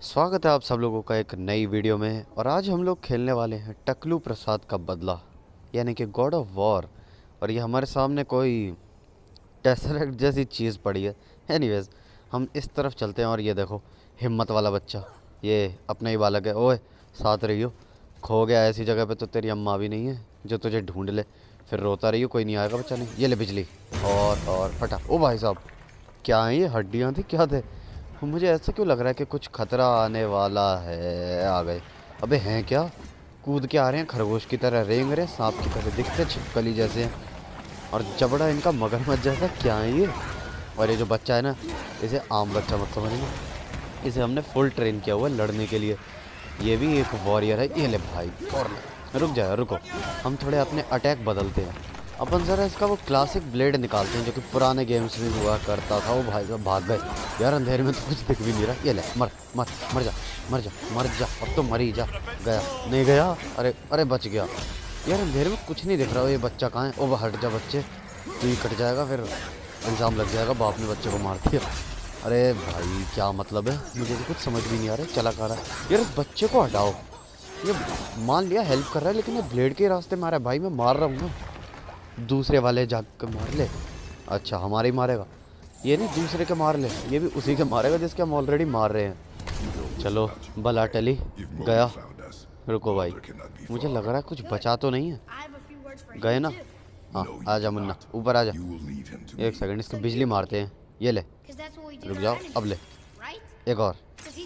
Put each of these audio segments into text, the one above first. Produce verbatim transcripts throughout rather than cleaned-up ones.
स्वागत है आप सब लोगों का एक नई वीडियो में। और आज हम लोग खेलने वाले हैं टकलू प्रसाद का बदला, यानी कि गॉड ऑफ वॉर। और ये हमारे सामने कोई टेसरेक्ट जैसी चीज़ पड़ी है। एनीवेज, हम इस तरफ चलते हैं। और ये देखो, हिम्मत वाला बच्चा, ये अपना ही बालक है। ओए साथ रहियो, खो गया ऐसी जगह पे तो तेरी अम्मा भी नहीं है जो तुझे ढूंढ ले, फिर रोता रहियो कोई नहीं आएगा बच्चा नहीं। ये ले बिजली, और और फटा। ओ भाई साहब, क्या है ये? हड्डियाँ थी क्या थे? मुझे ऐसा क्यों लग रहा है कि कुछ खतरा आने वाला है। आ गए। अबे हैं क्या? कूद के आ रहे हैं खरगोश की तरह, रेंग रहे, सांप की तरह दिखते, छिपकली जैसे हैं। और जबड़ा इनका मगरमच्छ जैसा। क्या है ये? और ये जो बच्चा है ना, इसे आम बच्चा मत समझना, इसे हमने फुल ट्रेन किया हुआ है लड़ने के लिए। ये भी एक वॉरियर है। ये ले भाई, और ले। रुक जाए, रुको, हम थोड़े अपने अटैक बदलते हैं। अपन ज़रा इसका वो क्लासिक ब्लेड निकालते हैं जो कि पुराने गेम्स में हुआ करता था। वो भाई साहब भाग गए यार, अंधेरे में तो कुछ दिख भी नहीं रहा। ये ले, मर मर मर जा, मर जा, मर जा, अब तो मर ही जा। गया नहीं गया? अरे अरे बच गया यार, अंधेरे में कुछ नहीं दिख रहा। ये बच्चा कहाँ है? ओ हट जा बच्चे, तू ही कट जाएगा, फिर इल्ज़ाम लग जाएगा बाप ने बच्चे को मार दिया। अरे भाई क्या मतलब है, मुझे तो कुछ समझ भी नहीं आ रहा है चला खा रहा है। यार इस बच्चे को हटाओ, ये मान लिया हेल्प कर रहा है, लेकिन ये ब्लेड के रास्ते मारा है। भाई मैं मार रहा हूँ ना, दूसरे वाले जाकर मार ले। अच्छा हमारे ही मारेगा? ये नहीं, दूसरे के मार ले, ये भी उसी के मारेगा जिसके हम ऑलरेडी मार रहे हैं। चलो बला टली गया। रुको भाई, मुझे लग रहा है कुछ बचा तो नहीं है। गए ना? हाँ आ जा मुन्ना, ऊपर आ जा। एक सेकंड, इसको बिजली मारते हैं। ये ले, रुक जाओ, अब ले एक और,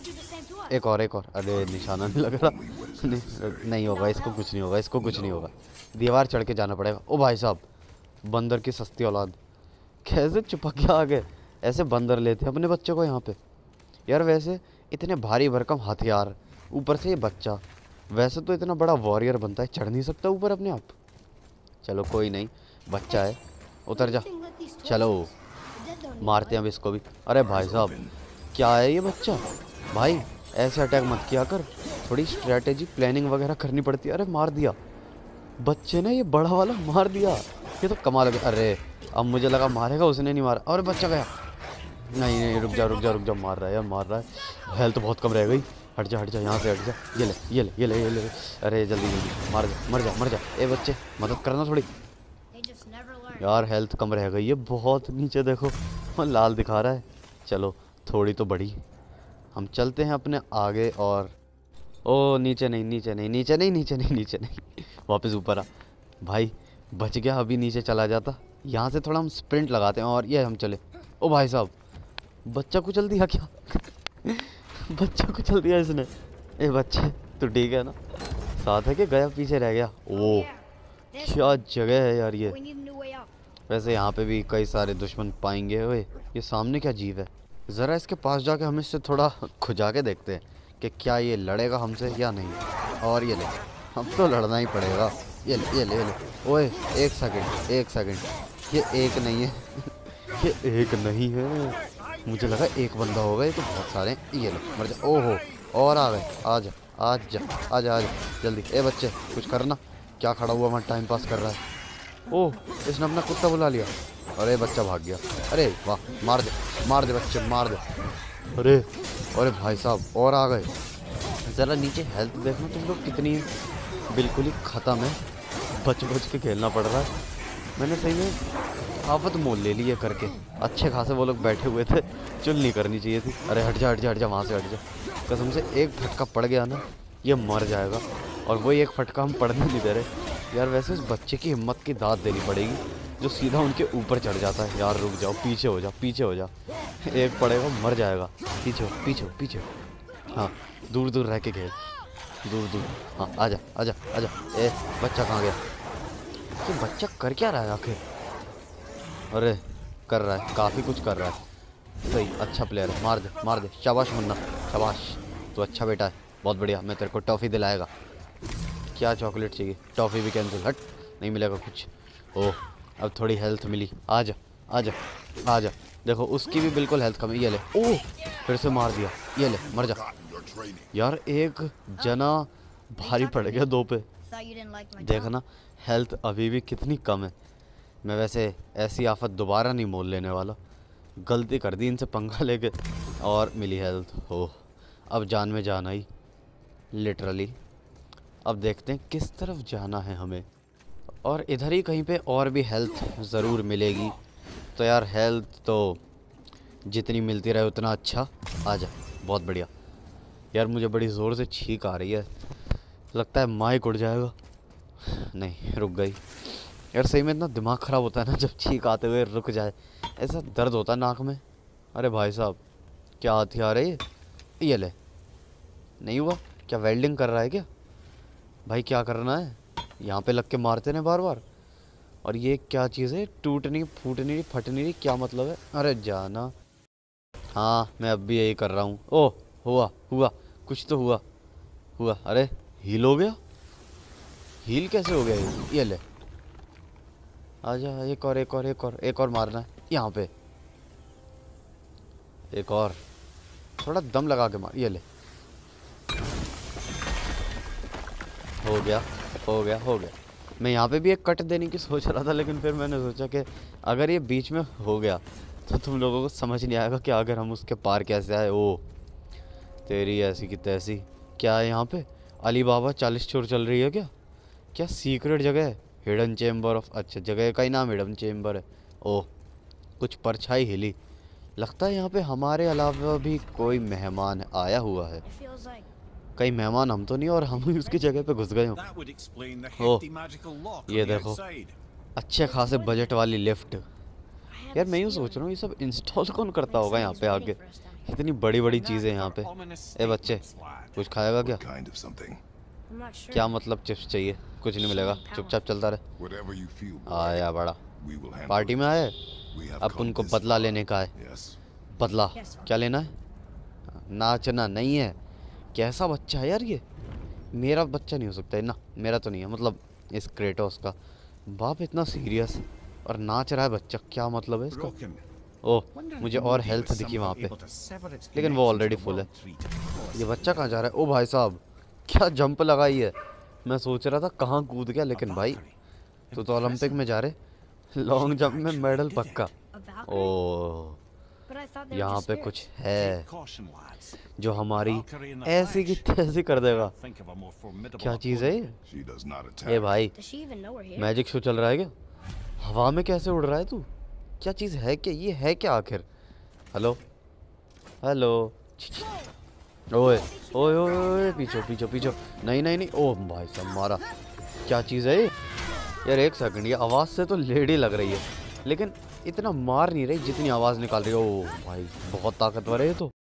एक और, एक और। अरे निशाना नहीं लग रहा। नहीं, नहीं होगा इसको, कुछ नहीं होगा इसको, कुछ नहीं होगा। दीवार चढ़ के जाना पड़ेगा। ओ भाई साहब, बंदर की सस्ती औलाद, कैसे चिपक के आ गए? ऐसे बंदर लेते अपने बच्चे को यहाँ पे। यार वैसे इतने भारी भरकम हथियार, ऊपर से ये बच्चा, वैसे तो इतना बड़ा वॉरियर बनता है, चढ़ नहीं सकता ऊपर अपने आप। चलो कोई नहीं, बच्चा है, उतर जा। चलो मारते हैं अब इसको भी। अरे भाई साहब क्या है ये बच्चा? भाई ऐसे अटैक मत किया कर, थोड़ी स्ट्रेटेजी प्लानिंग वगैरह करनी पड़ती है। अरे मार दिया बच्चे ने, ये बड़ा वाला मार दिया, ये तो कमाल हो गया। अरे अब मुझे लगा मारेगा, उसने नहीं मारा। और बच्चा गया। नहीं नहीं, रुक जा रुक जा रुक जा, मार रहा है यार, मार रहा है। हेल्थ बहुत कम रह गई, हट जा हट जा यहाँ से, हट जा। ये ले ये ले ये ले ये ले। अरे जल्दी जल्दी मार जा, मर जा मर जा। ए बच्चे मदद करना थोड़ी यार, हेल्थ कम रह गई है बहुत। नीचे देखो लाल दिखा रहा है। चलो थोड़ी तो बढ़ी। हम चलते हैं अपने आगे। और ओ नीचे नहीं नीचे नहीं नीचे नहीं नीचे नहीं नीचे नहीं वापस ऊपर आ। भाई बच गया, अभी नीचे चला जाता। यहाँ से थोड़ा हम स्प्रिंट लगाते हैं और ये हम चले। ओ भाई साहब, बच्चा कुचल दिया क्या? बच्चा कुचल दिया इसने। ए बच्चे तो ठीक है ना? साथ है कि गया पीछे रह गया? ओ क्या जगह है यार ये। वैसे यहाँ पे भी कई सारे दुश्मन पाएंगे। ओए ये सामने क्या जीव है? ज़रा इसके पास जाके हम इससे थोड़ा खुजा के देखते हैं कि क्या ये लड़ेगा हमसे या नहीं। और ये ले, हम तो लड़ना ही पड़ेगा। ये ले ये ले ये ले। ओए एक सेकंड एक सेकंड, ये एक नहीं है। ये एक नहीं है, मुझे लगा एक बंदा होगा, ये तो बहुत सारे हैं। ये ले मर जा। ओहो और आ गए, आ जा आ जा आ जा आ जा जल्दी। ए बच्चे कुछ करना, क्या खड़ा हुआ वहाँ टाइम पास कर रहा है? ओह इसने अपना कुत्ता बुला लिया। अरे बच्चा भाग गया। अरे वाह, मार दे मार दे बच्चे मार दे। अरे अरे भाई साहब और आ गए। ज़रा नीचे हेल्थ देखना तुम लोग कितनी है, बिल्कुल ही ख़त्म है। बच बच के खेलना पड़ रहा है। मैंने सही में आफत मोल ले ली है करके। अच्छे खासे वो लोग बैठे हुए थे, चुल नहीं करनी चाहिए थी। अरे हट जा हट जा हट जा वहाँ से हट जा। कसम से एक फटका पड़ गया ना, ये मर जाएगा। और वही एक फटका हम पड़ने नहीं दे रहे यार। वैसे उस बच्चे की हिम्मत की दाद देनी पड़ेगी जो सीधा उनके ऊपर चढ़ जाता है। यार रुक जाओ, पीछे हो जा पीछे हो जा, एक पड़ेगा मर जाएगा। पीछे हो पीछे हो पीछे हो। हाँ दूर दूर रह के खेल, दूर दूर। हाँ आजा आजा आजा। ए बच्चा कहाँ गया? तो बच्चा कर क्या रहा है आखिर? अरे कर रहा है, काफ़ी कुछ कर रहा है। सही, अच्छा प्लेयर है, मार दे मार दे। शाबाश मुन्ना शाबाश, तो अच्छा बेटा है, बहुत बढ़िया। मैं तेरे को टॉफ़ी दिलाएगा। क्या चॉकलेट चाहिए? टॉफ़ी भी कैंसिल, हट, नहीं मिलेगा कुछ। ओह अब थोड़ी हेल्थ मिली। आ जा आ जा आ जा। देखो उसकी भी बिल्कुल हेल्थ कम है। ये ले। ओह फिर से मार दिया। ये ले मर जा। यार एक जना भारी पड़ गया दो पे। देखना हेल्थ अभी भी कितनी कम है। मैं वैसे ऐसी आफत दोबारा नहीं मोल लेने वाला, गलती कर दी इनसे पंगा लेके। और मिली हेल्थ। ओह अब जान में जान आई, लिटरली। अब देखते हैं किस तरफ जाना है हमें। और इधर ही कहीं पे और भी हेल्थ ज़रूर मिलेगी। तो यार हेल्थ तो जितनी मिलती रहे उतना अच्छा। आ जा, बहुत बढ़िया। यार मुझे बड़ी ज़ोर से छींक आ रही है, लगता है माइक उड़ जाएगा। नहीं, रुक गई। यार सही में इतना दिमाग ख़राब होता है ना जब छींक आते हुए रुक जाए, ऐसा दर्द होता है नाक में। अरे भाई साहब, क्या हथियार है ये? ये ले। नहीं हुआ क्या? वेल्डिंग कर रहा है क्या भाई? क्या करना है? यहाँ पे लग के मारते हैं बार बार। और ये क्या चीज़ है? टूटनी फूटनी फटनी नहीं, क्या मतलब है? अरे जाना। हाँ मैं अब भी यही कर रहा हूँ। ओह, हुआ हुआ कुछ तो हुआ हुआ। अरे हील हो गया? हील कैसे हो गया ये? ये ले, आजा। एक और एक और एक और एक और मारना है यहाँ पे। एक और, थोड़ा दम लगा के मार। ये ले, हो गया हो गया हो गया। मैं यहाँ पे भी एक कट देने की सोच रहा था, लेकिन फिर मैंने सोचा कि अगर ये बीच में हो गया तो तुम लोगों को समझ नहीं आएगा कि अगर हम उसके पार कैसे आए। ओ तेरी ऐसी की तैसी। क्या है यहाँ पे? अली बाबा चालीस चोर चल रही है क्या? क्या सीक्रेट जगह है? हिडन चेम्बर ऑफ, अच्छा जगह का ही नाम हिडन चेम्बर है। ओह, कुछ परछाई हिली। लगता है यहाँ पे हमारे अलावा भी कोई मेहमान आया हुआ है। कई मेहमान हम तो नहीं, और हम ही उसकी जगह पे घुस गए हो। ओह, ये देखो, अच्छे खासे बजट वाली लिफ्ट। यार मैं यूँ सोच रहा हूँ ये सब इंस्टॉल कौन करता होगा यहाँ पे आके? इतनी बड़ी बड़ी चीज़ें यहाँ पे। ए बच्चे, कुछ खाएगा क्या? क्या मतलब चिप्स चाहिए? कुछ नहीं मिलेगा, चुपचाप चलता रहे। आया बड़ा, पार्टी में आए, अब उनको बदला लेने का है। बदला क्या लेना है? नाचना नहीं है। कैसा बच्चा है यार ये? मेरा बच्चा नहीं हो सकता है ना, मेरा तो नहीं है, मतलब इस क्रेटोस का बाप इतना सीरियस और नाच रहा है बच्चा, क्या मतलब है इसका? ओह, मुझे और हेल्थ दिखी वहाँ पे, लेकिन वो ऑलरेडी फुल है। ये बच्चा कहाँ जा रहा है? ओ भाई साहब, क्या जंप लगाई है। मैं सोच रहा था कहाँ कूद गया, लेकिन भाई तू तो ओलंपिक में जा रहे, लॉन्ग जंप में मेडल पक्का। ओह, यहाँ पे कुछ है जो हमारी ऐसी की तैसी कर देगा। क्या चीज़ है ये? ए भाई, मैजिक शो चल रहा है क्या? हवा में कैसे उड़ रहा है तू? क्या चीज़ है क्या? ये है क्या आखिर? Hello hello. ओए ओए ओए, पीछो पीछो पीछो। नहीं नहीं नहीं, ओह भाई साहब मारा। क्या चीज़ है ये? यार एक सेकंड, ये आवाज़ से तो लेडी लग रही है, लेकिन इतना मार नहीं रही जितनी आवाज़ निकाल रही है। ओह भाई, बहुत ताकतवर है ये तो।